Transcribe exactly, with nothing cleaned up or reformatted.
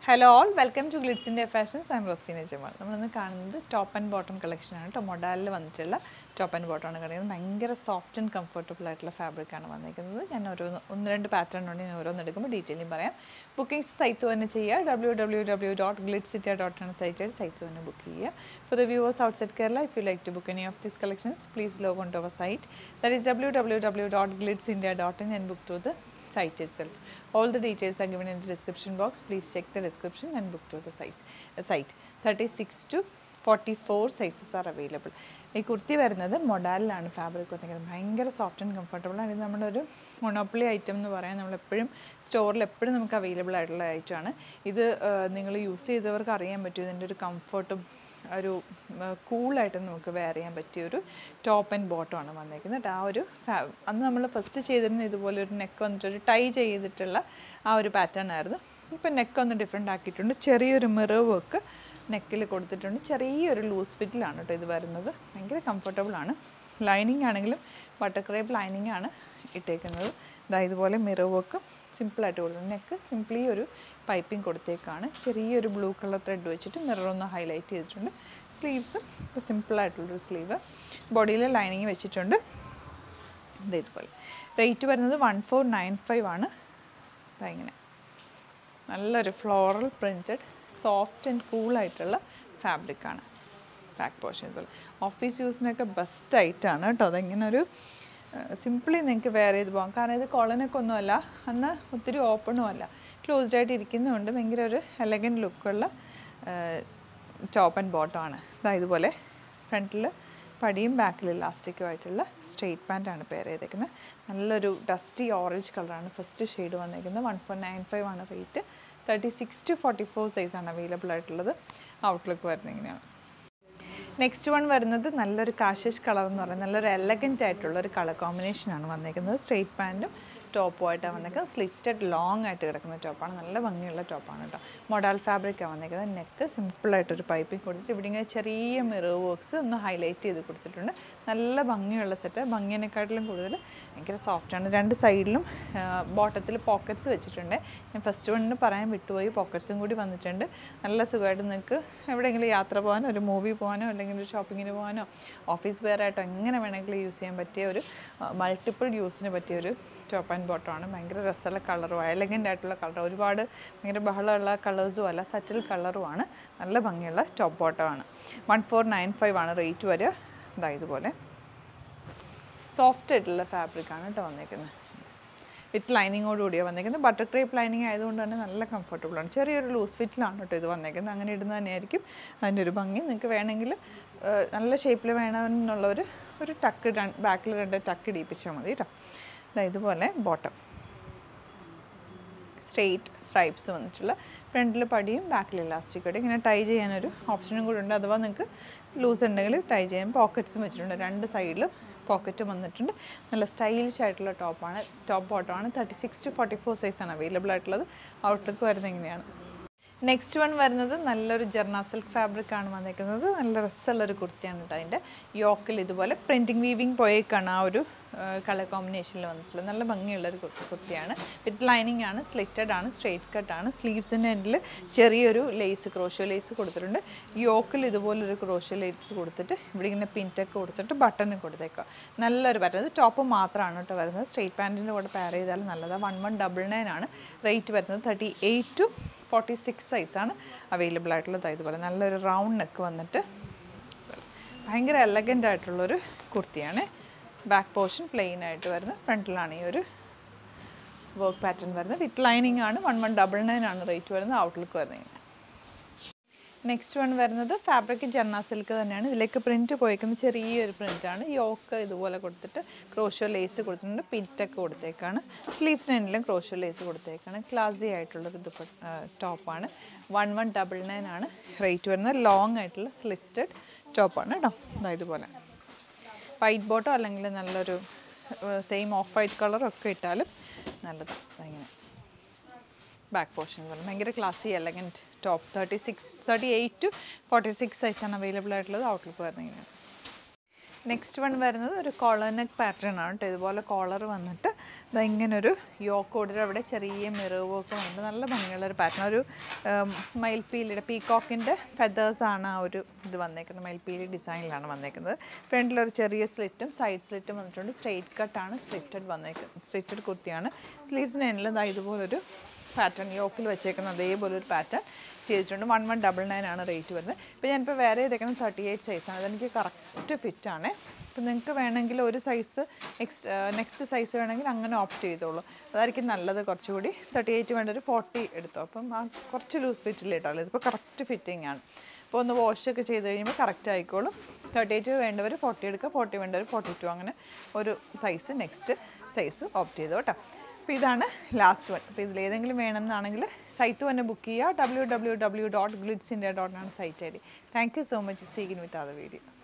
Hello all, welcome to GlitzIndia Fashions. I am Rosina Jamal. We are seeing the top and bottom collection. Modal top and bottom. It's soft and comfortable fabric. I will one pattern detail. Booking site w w w dot glitzindia dot in site book. For the viewers outside Kerala, if you like to book any of these collections, please log on to our site. That is w w w dot glitzindia dot in and book through the site itself. All the details are given in the description box. Please check the description and book to the size, uh, site. thirty-six to forty-four sizes are available. This kurti is Modal fabric. It's soft and comfortable. It is a monopoly item. We store available item. This is use the comfort. ഒരു cool ആയിട്ട് നമുക്ക് wear ചെയ്യാൻ പറ്റിയ ഒരു top and bottom ആണ് വന്നിരിക്കുന്നത്. ആ ഒരു അന്ന് നമ്മൾ ഫസ്റ്റ് ചെയ്തിരുന്ന ഇതുപോലെ ഒരു നെക്ക് വന്നിട്ട് ഒരു ടൈ ചെയ്തിട്ടുള്ള ആ ഒരു പാറ്റേൺ ആയിരുന്നു. ഇപ്പം നെക്ക് ഒന്ന് ഡിഫറെൻ്റ് ആക്കിയിട്ടുണ്ട്. ചെറിയൊരു മിറർ വർക്ക് നെക്കിൽ കൊടുത്തിട്ടുണ്ട്. ചെറിയൊരു ലൂസ് ഫിറ്റിലാണ് കേട്ടോ ഇത് വരുന്നത്. ഭയങ്കര കംഫർട്ടബിൾ ആണ്. ലൈനിങ് ആണെങ്കിലും ബട്ടർ ക്രേപ്പ് ലൈനിങ് ആണ് ഇട്ടേക്കുന്നത്. ഇതാ ഇതുപോലെ മിറർ വർക്ക് സിമ്പിളായിട്ട് കൊടുക്കുന്നത്. നെക്ക് സിംപ്ലി ഒരു പൈപ്പിംഗ് കൊടുത്തേക്കാണ്. ചെറിയൊരു ബ്ലൂ കളർ ത്രെഡ് വെച്ചിട്ട് മിറർ ഒന്ന് ഹൈലൈറ്റ് ചെയ്തിട്ടുണ്ട്. സ്ലീവ്സും ഇപ്പോൾ സിമ്പിളായിട്ടുള്ളൊരു സ്ലീവ്. ബോഡിയിൽ ലൈനിങ് വെച്ചിട്ടുണ്ട്. ഇതേപോലെ റേറ്റ് വരുന്നത് വൺ ഫോർ നയൻ ഫൈവ് ആണ്. ഇങ്ങനെ നല്ലൊരു ഫ്ലോറൽ പ്രിൻറ്റഡ് സോഫ്റ്റ് ആൻഡ് കൂളായിട്ടുള്ള ഫാബ്രിക്കാണ്. ബാക്ക് പോർഷൻ ഇതുപോലെ ഓഫീസ് യൂസിനൊക്കെ ബെസ്റ്റായിട്ടാണ് കേട്ടോ. അതെങ്ങനെ ഒരു സിംപ്ലി നിങ്ങൾക്ക് വെയർ ചെയ്ത് പോകാം. കാരണം ഇത് കോളനൊക്കെ ഒന്നുമല്ല, അന്ന് ഒത്തിരി ഓപ്പണും അല്ല, ക്ലോസ്ഡ് ആയിട്ട് ഇരിക്കുന്നതുകൊണ്ട് ഭയങ്കര ഒരു എലഗൻറ്റ് ലുക്കുള്ള ടോപ്പ് ആൻഡ് ബോട്ടം ആണ്. അതായത് ഇതുപോലെ ഫ്രണ്ടിൽ പടിയും ബാക്കിൽ ഇലാസ്റ്റിക്കും ആയിട്ടുള്ള സ്ട്രെയിറ്റ് പാൻറ്റാണ് പെയർ ചെയ്തേക്കുന്നത്. നല്ലൊരു ഡസ്റ്റി ഓറഞ്ച് കളറാണ് ഫസ്റ്റ് ഷെയ്ഡ് വന്നിരിക്കുന്നത്. വൺ ഫോർ നയൻ ഫൈവ് ആണ് rate. Thirty six to forty four സൈസാണ് അവൈലബിൾ ആയിട്ടുള്ളത്. ഔട്ട്ലുക്ക് വരുന്നത് ഇങ്ങനെയാണ്. നെക്സ്റ്റ് വൺ വരുന്നത് നല്ലൊരു കാഷിഷ് കളർ എന്ന് പറയുന്നത് നല്ലൊരു എലഗൻ്റ് ആയിട്ടുള്ളൊരു കളർ കോമ്പിനേഷനാണ് വന്നിരിക്കുന്നത്. സ്ട്രെയിറ്റ് പാൻറ്റും ടോപ്പുമായിട്ടാണ് വന്നിരിക്കുന്നത്. സ്ലിറ്റഡ് ലോങ് ആയിട്ട് കിടക്കുന്ന ടോപ്പാണ്. നല്ല ഭംഗിയുള്ള ടോപ്പാണ് കേട്ടോ. മൊഡാൽ ഫാബ്രിക്കാണ് വന്നിരിക്കുന്നത്. നെക്ക് സിമ്പിളായിട്ടൊരു പൈപ്പിംഗ് കൊടുത്തിട്ട് ഇവിടെ ഇങ്ങനെ ചെറിയ മിറർ വർക്ക്സ് ഒന്ന് ഹൈലൈറ്റ് ചെയ്ത് കൊടുത്തിട്ടുണ്ട്. നല്ല ഭംഗിയുള്ള സെറ്റ്. ഭംഗിയെക്കാട്ടിലും കൂടുതൽ ഭയങ്കര സോഫ്റ്റാണ്. രണ്ട് സൈഡിലും ബോട്ടത്തിൽ പോക്കറ്റ്സ് വെച്ചിട്ടുണ്ട്. ഞാൻ ഫസ്റ്റ് വണ്ണിന് പറയാൻ വിട്ടുപോയി, പോക്കറ്റ്സും കൂടി വന്നിട്ടുണ്ട്. നല്ല സുഖമായിട്ട് നിങ്ങൾക്ക് എവിടെയെങ്കിലും യാത്ര പോകാനോ ഒരു മൂവി പോകാനോ അല്ലെങ്കിൽ ഒരു ഷോപ്പിങ്ങിന് പോകാനോ ഓഫീസ് വെയർ ആയിട്ടോ എങ്ങനെ വേണമെങ്കിലും യൂസ് ചെയ്യാൻ പറ്റിയ ഒരു മൾട്ടിപ്പിൾ യൂസിന് പറ്റിയൊരു ടോപ്പ് ആൻഡ് ബോട്ടം ആണ്. ഭയങ്കര രസമുള്ള കളറും എലഗൻ്റ് ആയിട്ടുള്ള കളർ, ഒരുപാട് ഭയങ്കര ബഹളമുള്ള കളേഴ്സും അല്ല, സറ്റിൽ കളറുമാണ്. നല്ല ഭംഗിയുള്ള ടോപ്പ് ബോട്ടമാണ്. വൺ ഫോർ നയൻ ഫൈവ് ആണ് റേറ്റ് വരിക. ഇതാ ഇതുപോലെ സോഫ്റ്റ് ആയിട്ടുള്ള ഫാബ്രിക്കാണ് കേട്ടോ വന്നിരിക്കുന്നത്. വിത്ത് ലൈനിങ്ങോട് കൂടിയാണ് വന്നിരിക്കുന്നത്. ബട്ടർ ക്രേപ്പ് ലൈനിങ് ആയതുകൊണ്ട് തന്നെ നല്ല കംഫർട്ടബിളാണ്. ചെറിയൊരു ലൂസ് ഫിറ്റിലാണ് കേട്ടോ ഇത് വന്നിരിക്കുന്നത്. അങ്ങനെ ഇടുന്നത് തന്നെയായിരിക്കും അതിൻ്റെ ഒരു ഭംഗി. നിങ്ങൾക്ക് വേണമെങ്കിൽ നല്ല ഷേപ്പിൽ വേണമെന്നുള്ളൊരു ഒരു ടക്ക് ബാക്കിൽ രണ്ട് ടക്ക് ഇടിപ്പിച്ചാൽ മതി കേട്ടോ. ഇതുപോലെ ബോട്ടം സ്ട്രെയിറ്റ് സ്ട്രൈപ്സ് വന്നിട്ടുള്ള ഫ്രണ്ടിൽ പടിയും ബാക്കിൽ ഇലാസ്റ്റിക്കോടെ ഇങ്ങനെ ടൈ ചെയ്യാനൊരു ഓപ്ഷനും കൂടി ഉണ്ട്. അഥവാ നിങ്ങൾക്ക് ലൂസ് ഉണ്ടെങ്കിൽ ടൈ ചെയ്യാൻ പോക്കറ്റ്സും വെച്ചിട്ടുണ്ട്. രണ്ട് സൈഡിലും പോക്കറ്റും വന്നിട്ടുണ്ട്. നല്ല സ്റ്റൈലിഷ് ആയിട്ടുള്ള ടോപ്പാണ്, ടോപ്പ് ബോട്ടമാണ്. Thirty six to forty four സൈസാണ് അവൈലബിൾ ആയിട്ടുള്ളത്. ഔട്ട്ലുക്ക് വരുന്നത് എങ്ങനെയാണ്. നെക്സ്റ്റ് വൺ വരുന്നത് നല്ലൊരു ജെർണ സിൽക്ക് ഫാബ്രിക്കാണ് വന്നിരിക്കുന്നത്. നല്ല രസമുള്ളൊരു കുർത്തിയാണ് കേട്ടോ. അതിൻ്റെ യോക്കിൽ ഇതുപോലെ പ്രിൻറ്റിങ് വീവിങ് പോയേക്കാണ് ആ ഒരു കളർ കോമ്പിനേഷനിൽ വന്നിട്ടുള്ളത്. നല്ല ഭംഗിയുള്ളൊരു കുർത്തിയാണ്. വിത്ത് ലൈനിങ് ആണ്, സ്ലിറ്റഡ് ആണ്, സ്ട്രെയിറ്റ് കട്ടാണ്. സ്ലീവ്സിൻ്റെ എൻഡിൽ ചെറിയൊരു ലേസ് ക്രോഷ്യോ ലേസ് കൊടുത്തിട്ടുണ്ട്. യോക്കിൽ ഇതുപോലൊരു ക്രോഷ്യോ ലേസ് കൊടുത്തിട്ട് ഇവിടെ ഇങ്ങനെ പിൻറ്റൊക്കെ കൊടുത്തിട്ട് ബട്ടൺ കൊടുത്തേക്കുക. നല്ലൊരു പാറ്റേൺ. ഇത് ടോപ്പ് മാത്രമാണ് കേട്ടോ വരുന്നത്. സ്ട്രെയിറ്റ് പാൻറ്റിൻ്റെ കൂടെ പെയർ ചെയ്താൽ നല്ലതാണ്. വൺ വൺ ഡബിൾ നയൻ ആണ് റേറ്റ് വരുന്നത്. Thirty eight to forty six സൈസാണ് അവൈലബിൾ ആയിട്ടുള്ളത്. ഇതുപോലെ നല്ലൊരു റൗണ്ട് നെക്ക് വന്നിട്ട് ഭയങ്കര എലഗൻ്റ് ആയിട്ടുള്ളൊരു കുർത്തിയാണ്. ബാക്ക് പോർഷൻ പ്ലെയിൻ ആയിട്ട് വരുന്നത്. ഫ്രണ്ടിലാണ് ഈ ഒരു വർക്ക് പാറ്റേൺ വരുന്നത്. വിത്ത് ലൈനിങ് ആണ്. വൺ വൺ ഡബിൾ നയൻ ആണ് റേറ്റ് വരുന്നത്. ഔട്ട്ലുക്ക് വരുന്നത്. നെക്സ്റ്റ് വൺ വരുന്നത് ഫാബ്രിക് ജെർണ സിൽക്ക് തന്നെയാണ്. ഇതിലേക്ക് പ്രിൻറ്റ് പോയേക്കുന്ന ചെറിയൊരു പ്രിൻറ്റാണ്. യോക്ക് ഇതുപോലെ കൊടുത്തിട്ട് ക്രോഷ്യോ ലേസ് കൊടുത്തിട്ടുണ്ട്. പിറ്റൊക്കെ കൊടുത്തേക്കാണ്. സ്ലീവ്സിന് എൻഡിലും ക്രോഷ്യോ ലേസ് കൊടുത്തേക്കാണ്. ക്ലാസി ആയിട്ടുള്ളൊരു ദുപ്പ ടോപ്പാണ്. വൺ വൺ ഡബിൾ നയൻ ആണ് റേറ്റ് വരുന്നത്. ലോങ് ആയിട്ടുള്ള സ്ലിറ്റഡ് ടോപ്പാണ് കേട്ടോ. ഇതുപോലെ വൈറ്റ് ബോട്ടോ അല്ലെങ്കിൽ നല്ലൊരു സെയിം ഓഫ് വൈറ്റ് കളറൊക്കെ ഇട്ടാലും നല്ലത്. ഇങ്ങനെ ബാക്ക് പോർഷൻ പോലെ ഭയങ്കര classy elegant top. Thirty six thirty eight to forty six സൈസാണ് അവൈലബിൾ ആയിട്ടുള്ളത്. ഔട്ട്ലുക്ക് വരുന്നത് ഇങ്ങനെയാണ്. നെക്സ്റ്റ് വൺ വരുന്നത് ഒരു കോളർ നെക്ക് പാറ്റേൺ ആണ് കേട്ടോ. ഇതുപോലെ കോളർ വന്നിട്ട് ഇത് ഇങ്ങനൊരു യോക്ക് ഓർഡർ അവിടെ ചെറിയ മിറർ വർക്കും ഉണ്ട്. നല്ല ഭംഗിയുള്ളൊരു പാറ്റേൺ. ഒരു മയിൽപ്പീലിയുടെ പീകോക്കിൻ്റെ ഫെദേഴ്സാണ് ആ ഒരു ഇത് വന്നേക്കുന്നത്. മയിൽപ്പീലി ഡിസൈനിലാണ് വന്നേക്കുന്നത്. ഫ്രണ്ടിലൊരു ചെറിയ സ്ലിറ്റും സൈഡ് സ്ലിറ്റും വന്നിട്ടുണ്ട്. സ്ട്രെയിറ്റ് കട്ടാണ്, സ്ലിറ്റഡ് വന്നേക്കുന്നത്. സ്ലിറ്റഡ് കുർത്തിയാണ്. സ്ലീവ്സിന് എല്ലാം ഇതുപോലൊരു പാറ്റേൺ യോക്കിൽ വെച്ചേക്കുന്ന അതേപോലെ ഒരു പാറ്റേൺ ചെയ്തിട്ടുണ്ട്. വൺ വൺ ഡബിൾ നയൻ ആണ് റേറ്റ് വരുന്നത്. ഇപ്പോൾ ഞാനിപ്പോൾ വേറെ ഇതേക്കുന്നത് തേർട്ടി എയ്റ്റ് സൈസാണ്. അതെനിക്ക് കറക്റ്റ് ഫിറ്റാണ്. അപ്പോൾ നിങ്ങൾക്ക് വേണമെങ്കിൽ ഒരു സൈസ് എക്സ് നെക്സ്റ്റ് സൈസ് വേണമെങ്കിൽ അങ്ങനെ ഓപ്റ്റ് ചെയ്തോളൂ. അതായിരിക്കും നല്ലത്. കുറച്ചുകൂടി തേർട്ടി എയ്റ്റ് വേണ്ട ഒരു ഫോർട്ടി എടുത്തോ. അപ്പം ആ കുറച്ച് ലൂസ് ഫിറ്റിൽ ഇട്ടാലോ. ഇതിപ്പോൾ കറക്റ്റ് ഫിറ്റിംഗ് ആണ്. അപ്പോൾ ഒന്ന് വാഷൊക്കെ ചെയ്ത് കഴിയുമ്പോൾ കറക്റ്റ് ആയിക്കോളും. തേർട്ടി എയ്റ്റ് വേണ്ടവർ ഫോർട്ടി എടുക്കുക, ഫോർട്ടി വേണ്ടവർ ഫോർട്ടി ടു, അങ്ങനെ ഒരു സൈസ് നെക്സ്റ്റ് സൈസ് ഓപ്റ്റ് ചെയ്തോ കേട്ടോ. അപ്പോൾ ഇതാണ് ലാസ്റ്റ് വൺ. അപ്പോൾ ഇതിലേതെങ്കിലും വേണമെന്നാണെങ്കിൽ സൈറ്റ് തന്നെ ബുക്ക് ചെയ്യുക. W W W dot Glitz India dot ആണ് site I D. Thank you so much. See you with other video.